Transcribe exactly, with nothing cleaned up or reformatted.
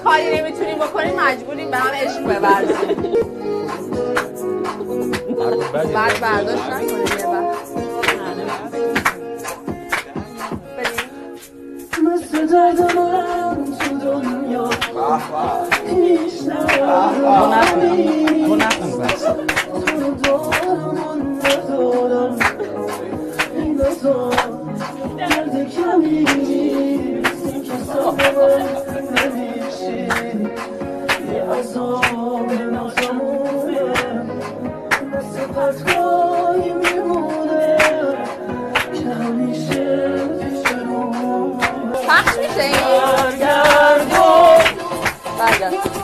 کاری نمیتونیم بکنیم مجبوریم به هم عشق بورزیم. بعد برداشت نکنیم یه وقت. مثل درد من تو دنیا هیچ ندارم. تو نکن بس. تو رو دارم و ندارم. این دوتا درد کمی نیست که سابقه نمیشی. یه عذاب ناتمومه مثل پتگاهی میمونه که همیشه پیش رو پخش میشه این؟ برگردون برگرد